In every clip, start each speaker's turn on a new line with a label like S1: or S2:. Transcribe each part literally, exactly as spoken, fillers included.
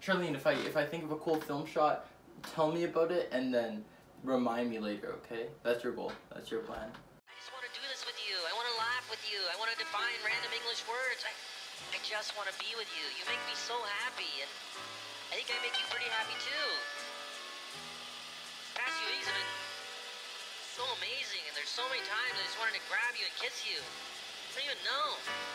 S1: Sharleen, if I if I think of a cool film shot, tell me about it and then remind me later, okay? That's your goal. That's your plan.
S2: I just want to do this with you. I want to laugh with you. I want to define random English words. I, I just want to be with you. You make me so happy, and I think I make you pretty happy too. Past few weeks have been so amazing, and there's so many times I just wanted to grab you and kiss you. I don't even know.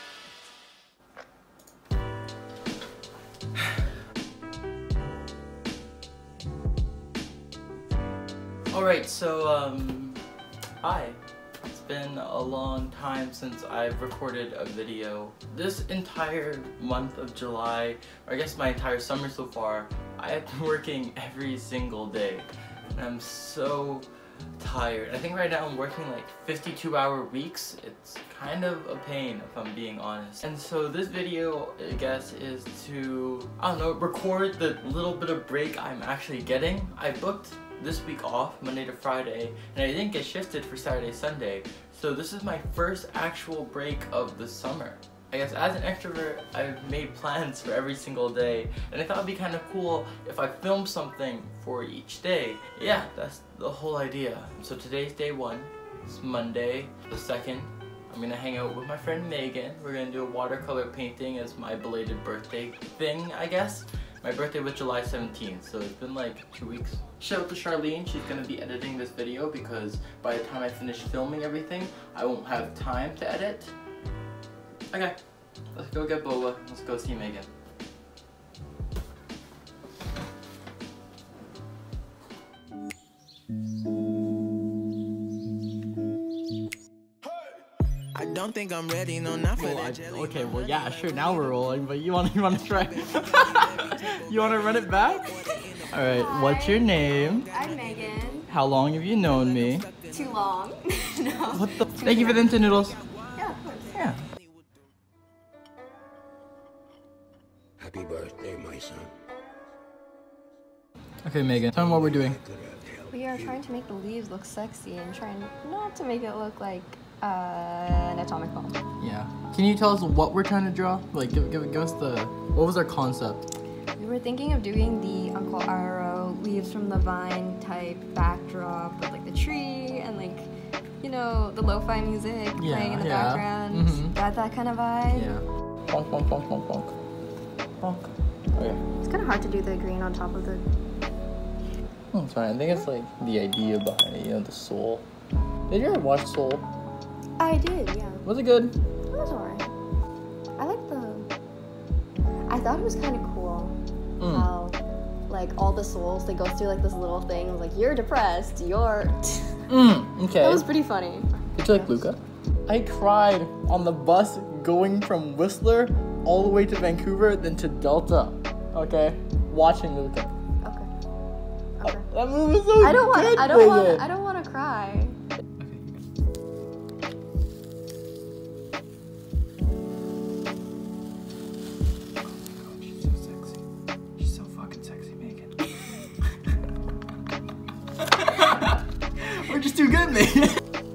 S1: Alright, so, um, hi. It's been a long time since I've recorded a video. This entire month of July, or I guess my entire summer so far, I have been working every single day. And I'm so tired. I think right now I'm working like fifty-two hour weeks. It's kind of a pain if I'm being honest. And so this video, I guess, is to, I don't know, record the little bit of break I'm actually getting. I booked this week off, Monday to Friday, and I didn't get shifted for Saturday, Sunday. So this is my first actual break of the summer. I guess as an extrovert, I've made plans for every single day, and I thought it'd be kind of cool if I filmed something for each day. Yeah, that's the whole idea. So today's day one. It's Monday, the second. I'm gonna hang out with my friend Megan. We're gonna do a watercolor painting as my belated birthday thing, I guess. My birthday was July seventeenth, so it's been like two weeks. Shout out to Sharleen, she's gonna be editing this video because by the time I finish filming everything, I won't have time to edit. Okay, let's go get boba. Let's go see Megan.
S3: I don't think I'm ready, no, not for
S1: well,
S3: that
S1: I,
S3: jelly.
S1: Okay, well, yeah, sure, now we're rolling, but you want you want to try? You want to run it back? All right,
S4: Hi.
S1: What's your name?
S4: I'm Megan.
S1: How long have you known me?
S4: Too long. No.
S1: What the? Thank you for the instant noodles.
S4: Yeah, of course.
S1: Yeah.
S5: Happy birthday, my son.
S1: Okay, Megan, tell me what we're doing.
S4: We are trying to make the leaves look sexy and trying not to make it look like uh, an atomic bomb.
S1: Yeah. Can you tell us what we're trying to draw? Like, give, give, give us the, what was our concept?
S4: We were thinking of doing the Uncle Arrow leaves from the vine type backdrop with like the tree and like, you know, the lo-fi music
S1: Yeah,
S4: playing in the
S1: yeah.
S4: background.
S1: Mm-hmm.
S4: Got that kind of vibe.
S1: Yeah. Bonk, bonk, bonk, bonk, bonk. Bonk. Okay.
S4: It's kind of hard to do the green on top of the...
S1: Oh, it's fine. I think it's like the idea behind it, you know, the soul. Did you ever watch Soul?
S4: I did, yeah.
S1: Was it good?
S4: It was alright. I like the... I thought it was kind of cool
S1: Mm.
S4: how, like, all the souls, they go through, like, this little thing, like, you're depressed, you're...
S1: Mm, okay.
S4: That was pretty funny.
S1: Did you like Luca? I cried on the bus going from Whistler all the way to Vancouver, then to Delta. Okay? Watching Luca.
S4: Okay. Okay.
S1: That movie was so
S4: I don't want.
S1: good,
S4: I don't want.
S1: Megan.
S4: I don't want to cry.
S1: She's so sexy. She's so fucking sexy, Megan. We're just too good, Megan.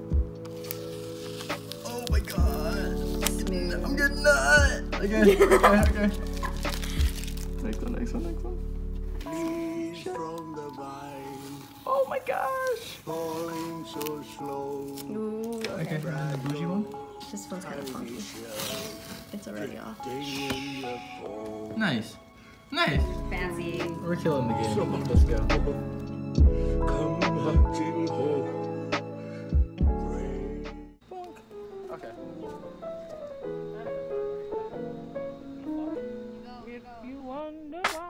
S1: Oh my god.
S4: Smooth.
S1: I'm getting nut. Okay, okay, okay. Next one, next one, next one.
S5: Leaves from the vine,
S1: Oh my gosh.
S5: falling so slow.
S4: Ooh,
S1: Okay, and then the bougie one.
S4: this feels kind of funky. It's already off.
S5: In your phone.
S1: Nice. Nice.
S4: Fancy.
S1: We're killing the game. Let's go.
S5: Come marching home. Rain.
S1: Okay.
S3: If you wonder why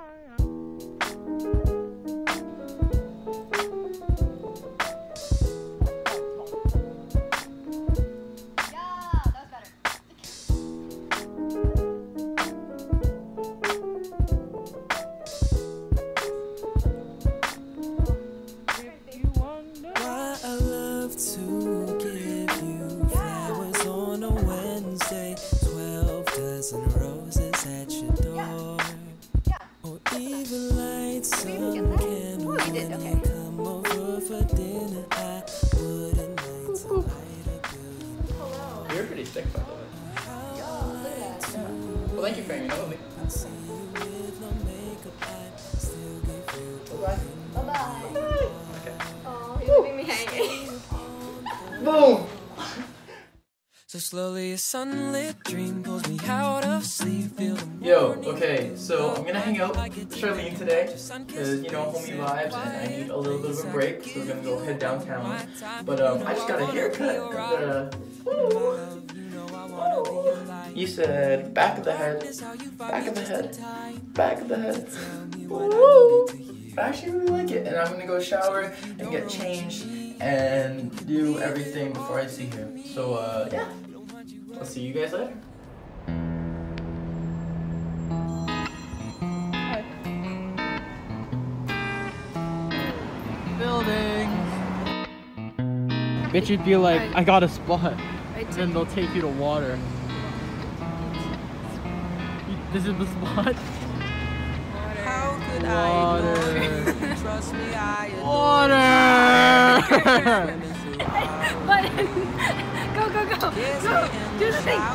S6: Why I love to give you flowers on a Wednesday, twelve dozen roses at your door, or even light some candles when you come over for dinner. I wouldn't mind to light a billion.
S1: You're pretty sick, by the way. Yeah. Well, thank you for hanging out with me.
S6: See you with no makeup. I Slowly a sunlit dream pulls me out of sleep. Feel the
S1: Yo, okay, so I'm gonna hang out with Sharleen today, because, you know, homie vibes, and I need a little bit of a break, so we're gonna go head downtown. But, um, I just got a haircut, and, uh, woo, woo. You said back of the head, back of the head, back of the head, woo. I actually really like it, and I'm gonna go shower and get changed and do everything before I see him. So, uh, yeah, I'll see you guys later. Building. Bet you'd be like, I got a spot. And then they'll take you to water. This is the spot?
S6: How could
S1: Water.
S6: I trust me, I
S1: Water!
S4: But go, go, go, go! Do the thing!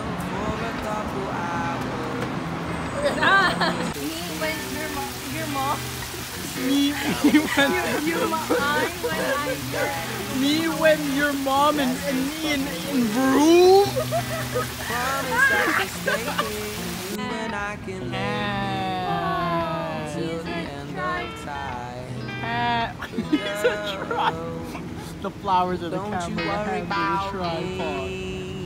S4: Ah! Me when your mom, your mom.
S1: Me, me when,
S4: You, you, I when I get.
S1: me when your mom and, and me in, in Vroom?
S6: When I can live till the end of time.
S1: He's a tripod. The flowers of the
S6: Don't
S1: camera,
S6: you
S1: the
S6: worry
S1: hands
S6: about
S1: of the tripod.
S6: me.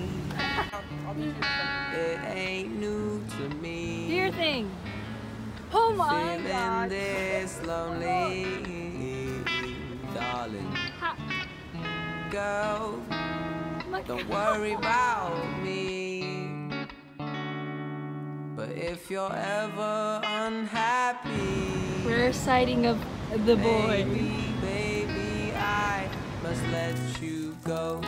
S6: It ain't new to me.
S4: Do your thing. Oh my
S6: Feeling
S4: god.
S6: this lonely, darling.
S4: Ha.
S6: Girl,
S4: Look.
S6: don't worry about me. But if you're ever unhappy,
S4: We're a sighting of the boy.
S6: baby, baby, I must let you go.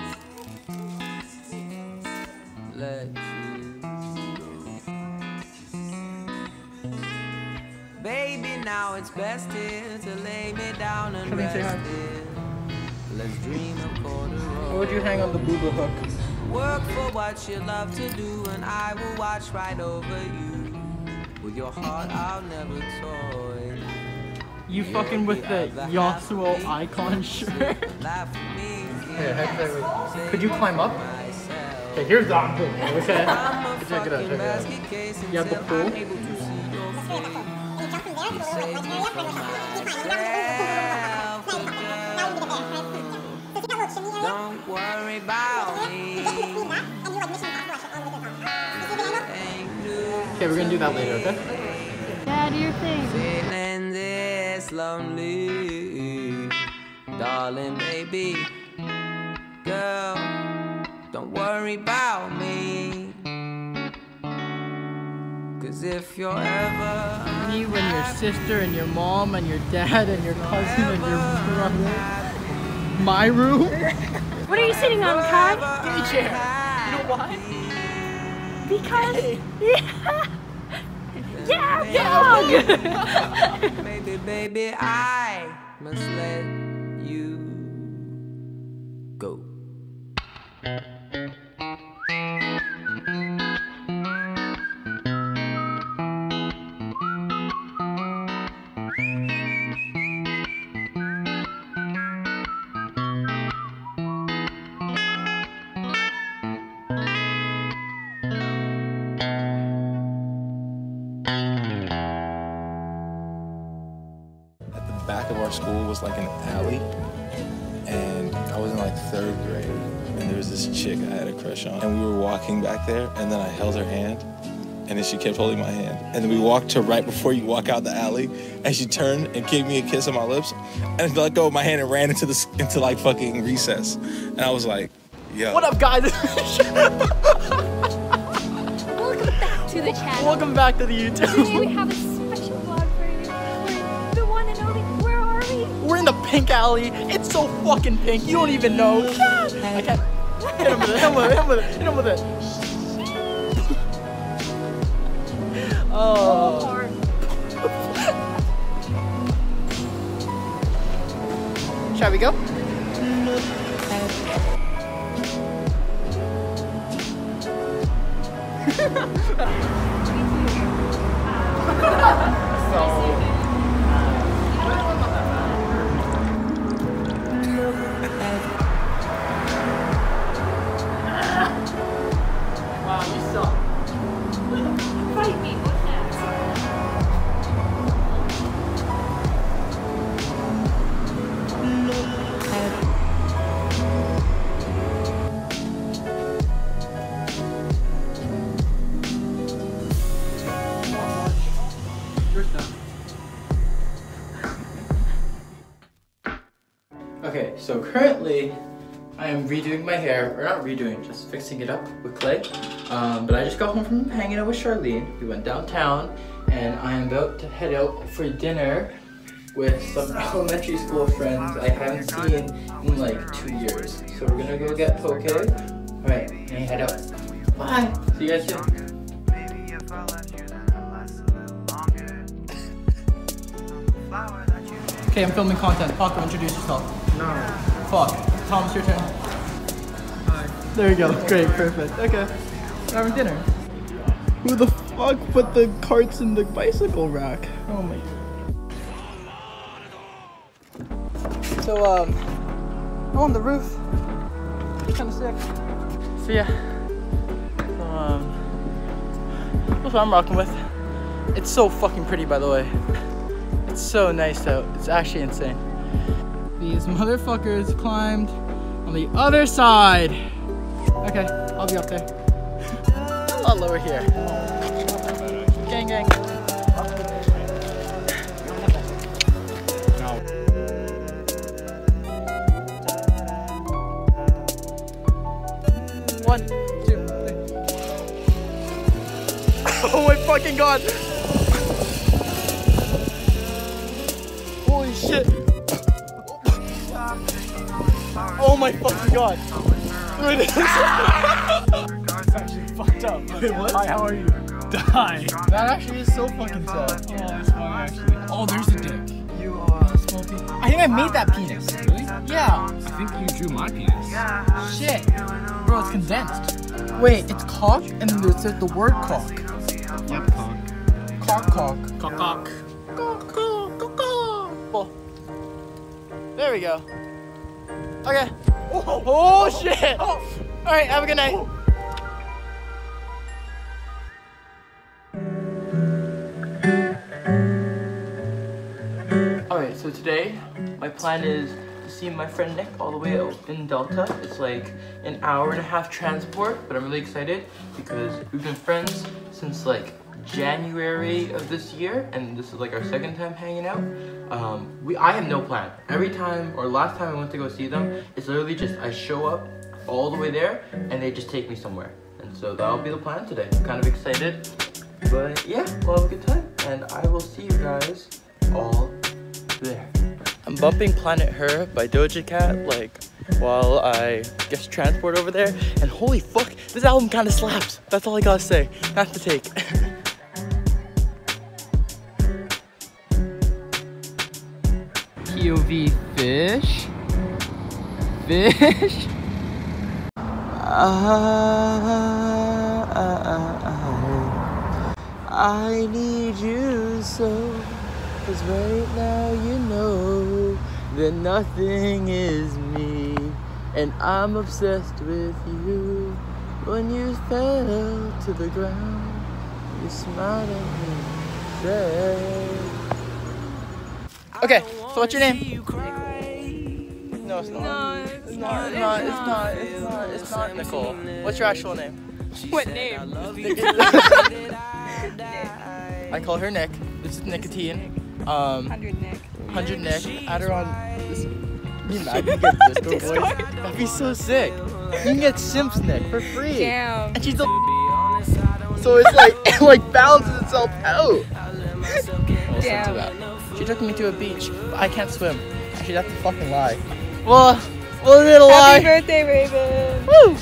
S6: Let you go. Baby, now it's best here to lay me down and
S1: Come and say
S6: rest
S1: hi.
S6: here. Let's dream of corduroy.
S1: Or would you hang on the booba hook?
S6: Work for what you love to do, and I will watch right over you. With your heart, I'll never toy.
S1: You fucking with the Yasuo icon shirt?
S6: Laugh at me.
S1: Hey, heck, wait, wait. Could you climb up? Okay, here's the okay. Check it out, check it out. You have the pool?
S6: Don't worry about me.
S1: Okay, we're gonna do that later, okay?
S4: Yeah, do your thing.
S6: Feeling this lonely, darling, baby, girl, don't worry about me. Cause if you're ever
S1: Me when your sister and your mom and your dad and your cousin and your brother. My room?
S4: What are you sitting on, Khai?
S1: Any chair. You know why?
S4: Because. Yeah! Yeah! Dog!
S6: Baby, baby, I must let you go.
S7: Back of our school was like an alley, and I was in like third grade, and there was this chick I had a crush on, and we were walking back there, and then I held her hand, and then she kept holding my hand, and then we walked to right before you walk out the alley, and she turned and gave me a kiss on my lips, and I let go of my hand and ran into the into like fucking recess, and I was like, yo.
S1: What up, guys?
S4: Welcome back to the channel.
S1: Welcome back to the
S4: Today
S1: YouTube.
S4: we have a special vlog for you. We're the one and only. Where are we?
S1: We're in the pink alley. It's so fucking pink. You don't even know. I can't. Hit him with it. Hit him with it. Hit him with it. Hit him with it. Oh. Shall we go? So Okay, so currently I am redoing my hair, or not redoing, just fixing it up with clay. Um, but I just got home from hanging out with Sharleen. We went downtown, and I am about to head out for dinner with some elementary school friends I haven't seen in like two years. So we're gonna go get poke. Alright, and head out. Bye! See you guys soon. Okay, I'm filming content. Paco, introduce yourself.
S8: No.
S1: Fuck. Tom, it's your turn.
S8: Hi.
S1: There you go. Great, perfect. Okay. We're having dinner. Who the fuck put the carts in the bicycle rack? Oh my god. So, um, I'm on the roof. It's kind of sick. So, yeah. So, um, that's what I'm rocking with. It's so fucking pretty, by the way. It's so nice out. It's actually insane. These motherfuckers climbed on the other side. Okay, I'll be up there. A lot lower here. Gang, gang. One, two, three. Oh my fucking god! Holy shit! Oh my fucking god! There it is!
S8: It's actually fucked up.
S1: Wait, what?
S8: Hi, how are you? Die.
S1: That actually is so fucking sad.
S8: Oh, that's funny actually. Oh, there's a dick.
S1: You are a small penis. I think I made that penis.
S8: Really?
S1: Yeah.
S8: I think you drew my penis.
S1: Shit. Bro, it's condensed. Wait, it's cock and then there's the word cock.
S8: Yep, cock.
S1: Cock, cock.
S8: Cock, cock.
S1: Cock, cock, cock, cock. There we go. Okay. Oh, oh shit. Oh. All right, have a good night. All right, so today my plan is to see my friend Nick all the way out in Delta. It's like an hour and a half transport, but I'm really excited because we've been friends since like January of this year, and this is like our second time hanging out. Um, we I have no plan. Every time, or last time I went to go see them, it's literally just I show up all the way there, and they just take me somewhere. And so that'll be the plan today. I'm kind of excited, but yeah, we'll have a good time, and I will see you guys all there. I'm bumping Planet Her by Doja Cat, like, while I guess transport over there, and holy fuck, this album kind of slaps. That's all I gotta say. That's the take. P O V fish. Fish. I, I need you so, 'cause right now you know that nothing is me, and I'm obsessed with you. When you fell to the ground, you smiled at me, said. Okay, so what's your name? No, it's not.
S4: No,
S1: It's not, it's not, it's not, it's not, it's not Nicole. What's your actual name?
S4: What name?
S1: I call her Nick. This is Nicotine. Um,
S4: Hundred Nick.
S1: Hundred Nick. Add her on this. Can you imagine get Discord voice? That'd be so sick. You can get Simps Nick for free.
S4: Damn.
S1: And she's the so it's like it like balances itself out. Well,
S4: Damn.
S1: too bad. She took me to a beach, but I can't swim. Actually, that's a fucking lie. Well, well, a little lie.
S4: Happy birthday, Raven.
S1: Woo!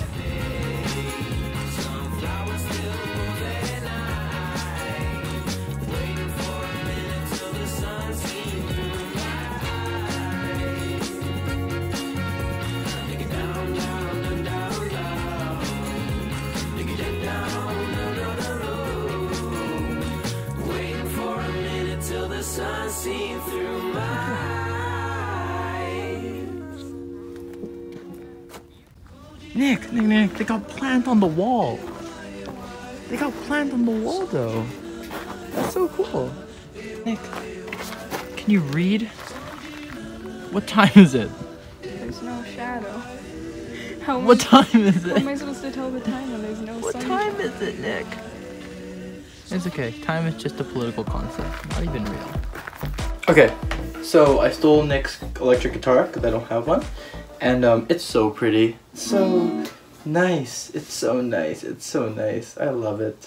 S1: Nick, Nick, Nick, they got plant on the wall. They got plant on the wall though. That's so cool. Nick, can you read? What time is it?
S4: There's no shadow. How
S1: What
S4: am I-
S1: time is
S4: How am I
S1: it?
S4: supposed to tell the time when there's no
S1: What
S4: sun?
S1: time is it, Nick? It's okay. Time is just a political concept, not even real. Okay, So I stole Nick's electric guitar because I don't have one, and um, it's so pretty. It's so nice. It's so nice. It's so nice. I love it.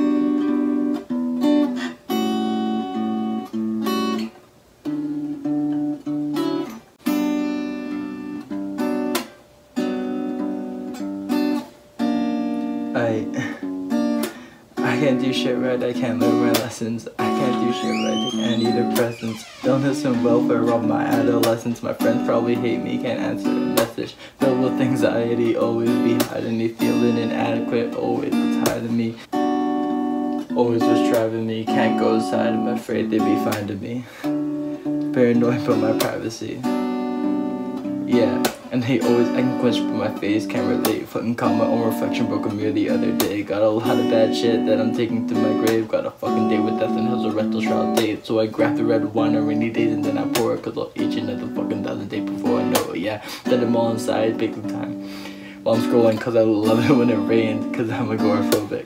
S1: I I can't do shit right, I can't learn my lessons. I can't do shit right, take any depressants. Don't listen welfare of my adolescence. My friends probably hate me, can't answer a message. Filled with anxiety, always be hiding me. Feeling inadequate, always it's hiding me. Always was driving me, can't go outside, I'm afraid they'd be finding me. Paranoid about my privacy. Yeah. And they always, I can question my face, can't relate. Fucking caught my own reflection, broke a mirror the other day. Got a lot of bad shit that I'm taking to my grave. Got a fucking day with death and has a rental shroud date. So I grab the red wine on rainy days and then I pour it. Cause I'll each another fucking thousand day before I know it, yeah. Let them all inside, baking time. While I'm scrolling cause I love it when it rains. Cause I'm agoraphobic.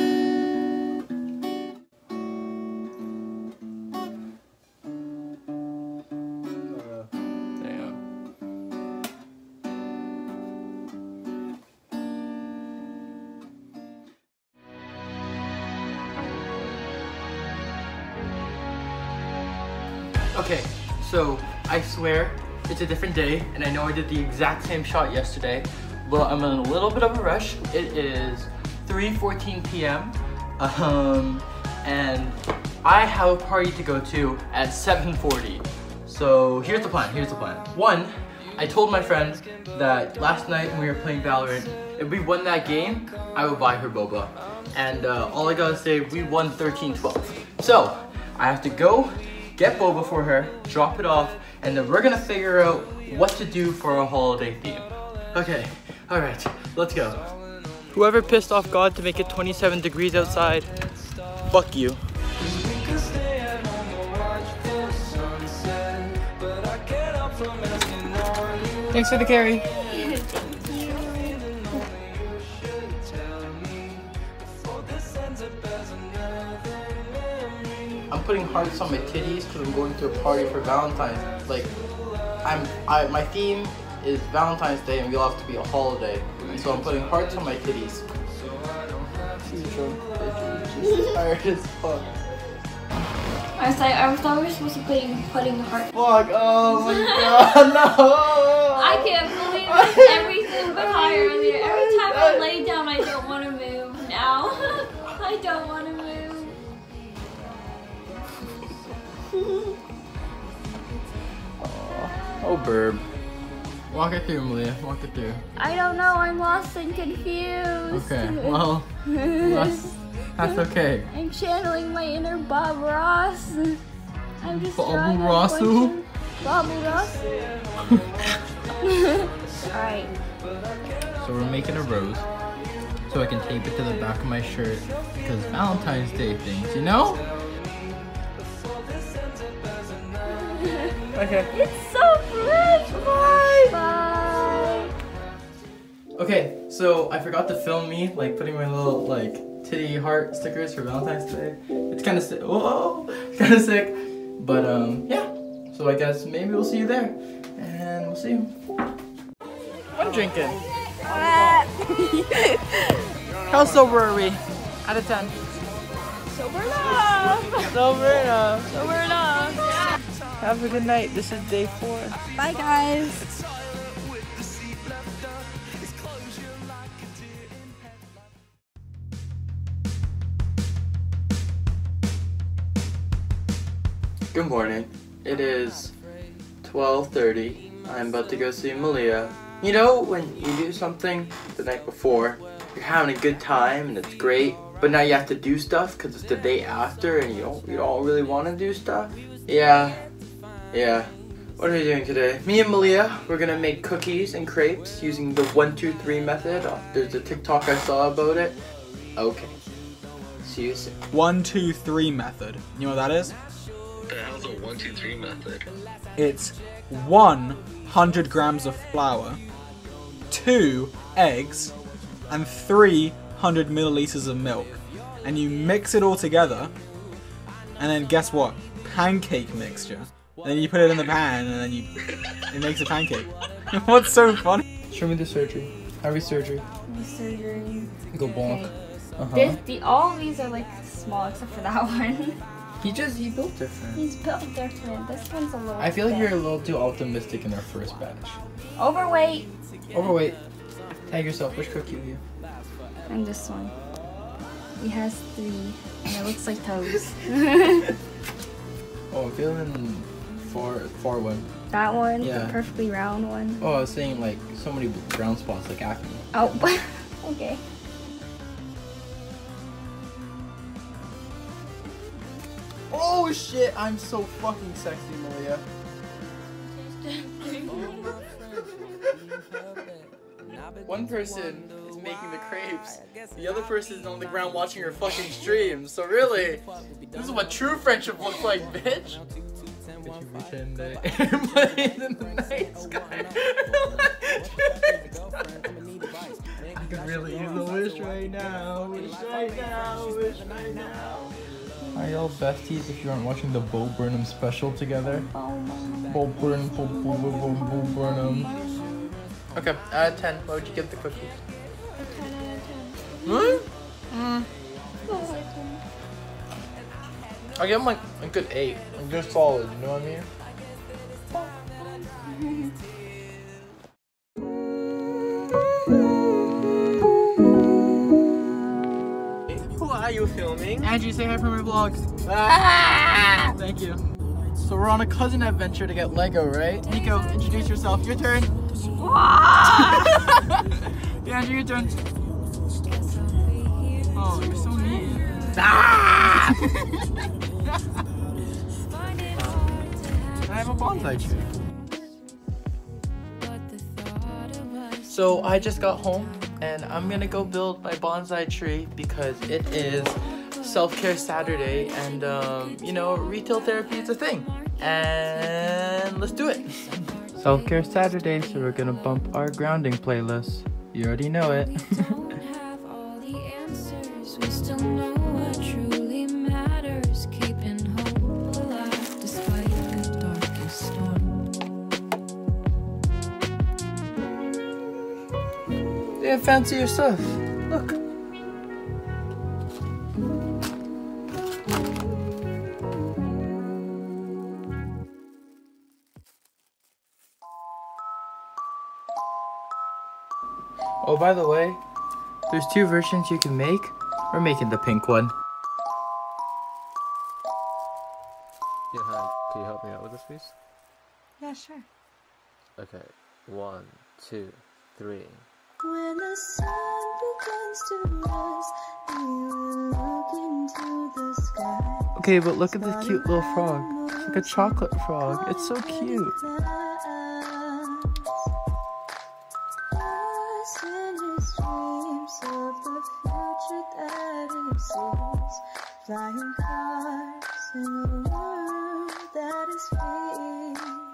S1: Okay, so I swear it's a different day, and I know I did the exact same shot yesterday, but I'm in a little bit of a rush. It is three fourteen p m Um, and I have a party to go to at seven forty. So here's the plan, here's the plan. One, I told my friend that last night when we were playing Valorant, if we won that game, I would buy her boba. And uh, all I gotta say, we won thirteen twelve. So, I have to go get boba for her, drop it off, and then we're gonna figure out what to do for a holiday theme. Okay, alright, let's go. Whoever pissed off God to make it twenty-seven degrees outside, fuck you. Thanks for the carry. I'm putting hearts on my titties because I'm going to a party for Valentine's. Like, I'm, I, my theme is Valentine's Day and we all have to be a holiday. So I'm putting hearts on my titties. She's drunk, she's tired as fuck.
S4: I was like, I thought we were supposed to be putting, putting heart.
S1: Fuck, oh my god, no!
S4: I can't believe this. Everything but high earlier. Every time I lay down, I don't want to move. Now, I don't want to move.
S1: oh, oh, burb. Walk it through, Malia. Walk it through.
S4: I don't know. I'm lost and confused.
S1: Okay, well, that's, that's okay.
S4: I'm channeling my inner Bob Ross. I'm just
S1: Bob Rossu?
S4: Bob Ross. Alright.
S1: So we're making a rose so I can tape it to the back of my shirt because Valentine's Day things, you know? Okay.
S4: It's so fresh! Bye! Bye!
S1: Okay, so I forgot to film me, like putting my little like titty heart stickers for Valentine's Day. It's kind of sick. Whoa! It's kind of sick. But um, yeah. So I guess maybe we'll see you there. And we'll see you. I'm drinking. How sober are we? Out of ten.
S3: Sober enough.
S1: Sober enough.
S3: Sober enough.
S1: Have a good night. This is day four.
S3: Bye, guys.
S1: Good morning. It is twelve thirty. I'm about to go see Malia. You know when you do something the night before, you're having a good time and it's great, but now you have to do stuff because it's the day after and you don't you don't really want to do stuff? Yeah. Yeah. What are we doing today? Me and Malia, we're gonna make cookies and crepes using the one two three method. Oh, there's a TikTok I saw about it. Okay. See you soon.
S8: One, two, three method. You know what that is?
S9: The hell's a one two three method?
S8: It's one hundred grams of flour, two eggs, and three hundred milliliters of milk. And you mix it all together, and then guess what? Pancake mixture. and then you put it in the pan, and then you it makes a pancake. What's so funny?
S1: Show me the surgery. Every surgery.
S4: The surgery.
S1: Go bonk.
S4: Okay.
S1: Uh-huh.
S4: This, the, all of these are like small except for that one.
S1: He just, he built different.
S4: He's built different. This one's a little
S1: I feel like
S4: thick.
S1: you're a little too optimistic in our first batch.
S4: Overweight.
S1: Overweight. Tag yourself. Which cookie are you?
S4: And this one. He has three. And it looks like toes.
S1: Oh, I'm feeling four, four one.
S4: That one,
S1: Yeah.
S4: the perfectly round one.
S1: Oh, I was saying like so many brown spots like acne.
S4: Oh, okay.
S1: Oh shit, I'm so fucking sexy, Maria. One person is making the crepes, the other person is on the ground watching her fucking stream. So really, this is what true friendship looks like, bitch. Could you pretend that everybody in the night sky? I could really use a wish right now, wish right now, wish right now. Are y'all besties if you aren't watching the Bo Burnham special together? Bo Burnham, Bo, Bo, Bo, Bo, Bo Burnham. Okay, out of ten, what would you give the cookies?
S4: A ten out of ten.
S1: Really? Mm. I give them like a good eight. Like they're solid, you know what I mean?
S10: Who are you filming?
S1: Angie, say hi for my vlog. Ah! Thank you. So we're on a cousin adventure to get Lego, right? Nico, introduce yourself. Your turn. Yeah, Andrew, your turn. Oh, you're so mean. Ah! I have a bonsai tree. So I just got home and I'm gonna go build my bonsai tree because it is self-care Saturday and um, you know, retail therapy is a thing. And let's do it. Self-care Saturday, so we're gonna bump our grounding playlist. You already know it. Yeah, fancy your stuff. Look. Oh, by the way, there's two versions you can make. We're making the pink one.
S10: Yeah, hi. Can you help me out with this, please?
S4: Yeah, sure.
S10: Okay. One, two, three.
S6: When the sun begins to rise, we will look into the sky.
S1: Okay, but look at this cute little frog. It's like a chocolate frog. It's so cute.
S6: Flying cars in a world that is free.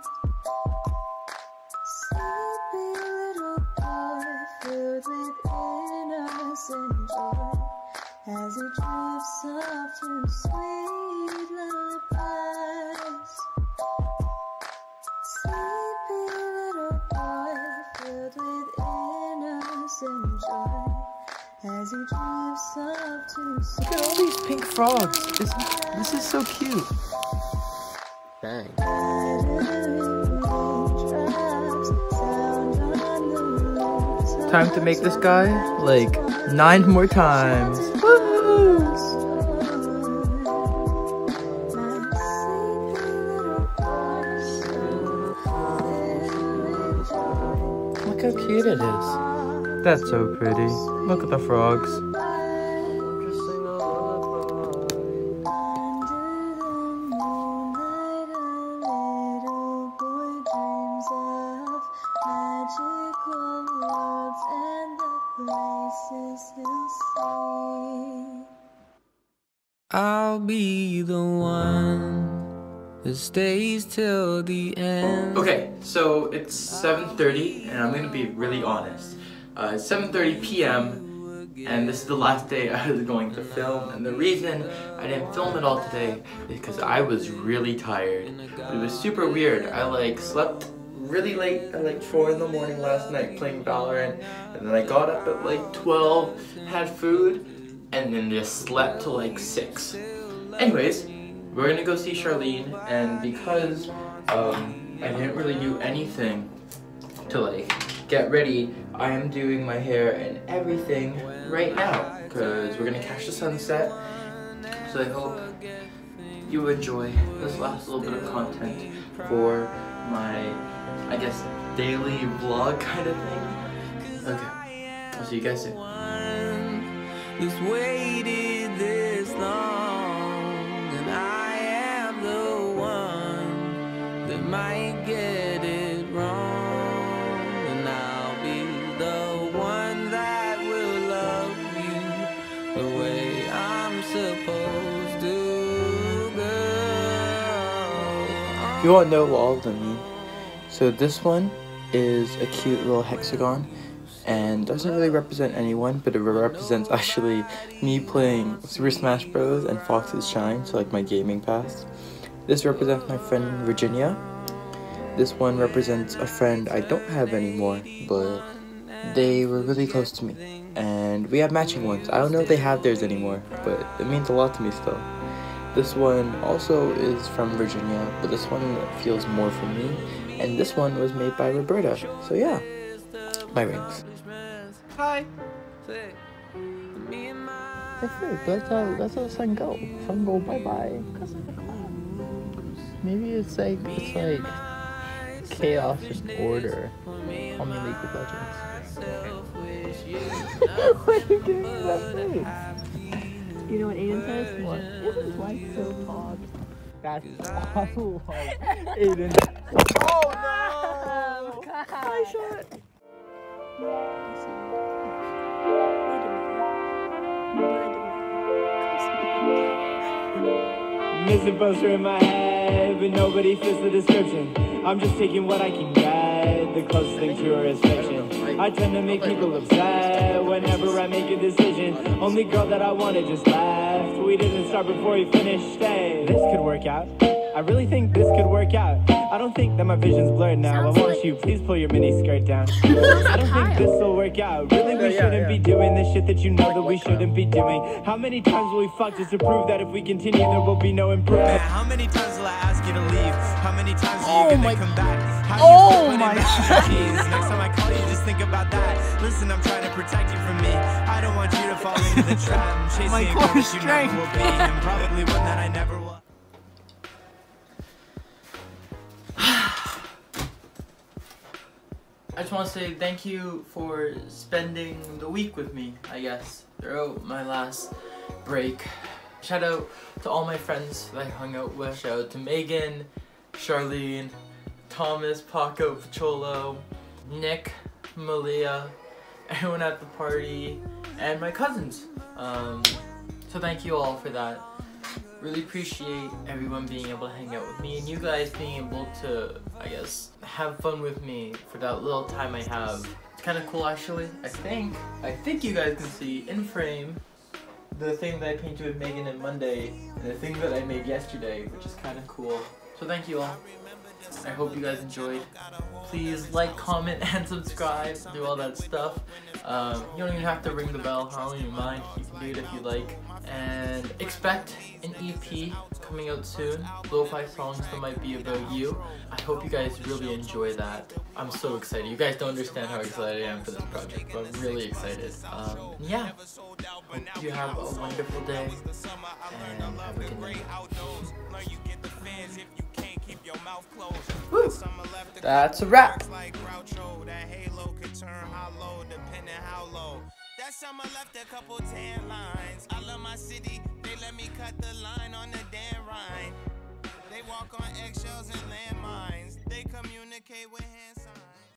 S6: Sleepy little boy filled with innocent joy as he drifts off to sweet lullabies. Sleepy little boy filled with innocent joy as he drifts off to
S1: Look at all these pink frogs. This, this is so cute.
S10: Dang.
S1: Time to make this guy like nine more times. Woo! Look how cute it is. That's so pretty. Look at the frogs.
S6: I'll be the one that stays till the end.
S1: Okay, so it's seven thirty and I'm gonna be really honest. Uh, it's seven thirty p m and this is the last day I was going to film, and the reason I didn't film it all today is because I was really tired. It was super weird. I like slept really late at like four in the morning last night playing Valorant, and then I got up at like twelve, had food, and then just slept till like six. Anyways, we're gonna go see Sharleen, and because um, I didn't really do anything to like get ready, I am doing my hair and everything right now because we're gonna catch the sunset. So I hope you enjoy this last little bit of content for my, I guess, daily vlog kind of thing. Okay, I'll see you guys soon.
S6: This waited this long, and I am the one that might get it wrong, and I'll be the one that will love you the way I'm supposed to go.
S1: You all know what all of them mean. So this one is a cute little hexagon and doesn't really represent anyone, but it represents actually me playing Super Smash Bros. And Fox's Shine, so like my gaming past. This represents my friend Virginia. This one represents a friend I don't have anymore, but they were really close to me. And we have matching ones. I don't know if they have theirs anymore, but it means a lot to me still. This one also is from Virginia, but this one feels more for me. And this one was made by Roberta. So yeah, my rings. Hi. Hey, let's uh, let's let Sun go. Sun go. Bye bye. Maybe it's like it's like chaos and order. Call me League of Legends. What are you giving me that face?
S3: You know what Aiden says? What? Aiden's wife so tall.
S1: That's awful. Aiden. Oh no!
S3: Khai shot.
S11: Missing poster in my head, but nobody fits the description. I'm just taking what I can get, the closest thing to her is fiction. I tend to make people upset whenever I make a decision. Only girl that I wanted just left. We didn't start before we finished. Hey, this could work out. I really think this could work out. I don't think that my vision's blurred now. Sounds I want like... you, please pull your mini skirt down. I don't think this will work out. Really, we yeah, shouldn't yeah. be doing this shit that you know that we shouldn't be doing. How many times will we fuck just to prove that if we continue there will be no improvement? How many times will I ask you to leave? How many times are you oh gonna come back? How
S3: oh my god.
S11: Next time I call you, just think about that. Listen, I'm trying to protect you from me. I don't want you to fall into the trap. I'm chasing
S3: my
S11: a girl that you never will be, and probably one that I never will.
S1: I just want to say thank you for spending the week with me, I guess, throughout my last break. Shout out to all my friends that I hung out with. Shout out to Megan, Sharleen, Thomas, Paco, Pacholo, Nick, Malia, everyone at the party, and my cousins. Um, so thank you all for that. Really appreciate everyone being able to hang out with me and you guys being able to, I guess, have fun with me for that little time I have. It's kind of cool actually. I think, I think you guys can see in frame the thing that I painted with Megan and Monday and the thing that I made yesterday, which is kind of cool. So thank you all. I hope you guys enjoyed. Please like, comment, and subscribe. Do all that stuff. Um, you don't even have to ring the bell. I don't even mind. You can do it if you like. And expect an E P coming out soon. Lo-fi songs that might be about you. I hope you guys really enjoy that. I'm so excited. You guys don't understand how excited I am for this project, but I'm really excited. Um, yeah. Hope you have a wonderful day. And have a good night. Woo. That's a wrap.
S12: That summer left a couple tan lines. I love my city. They let me cut the line on the damn Rhine. They walk on eggshells and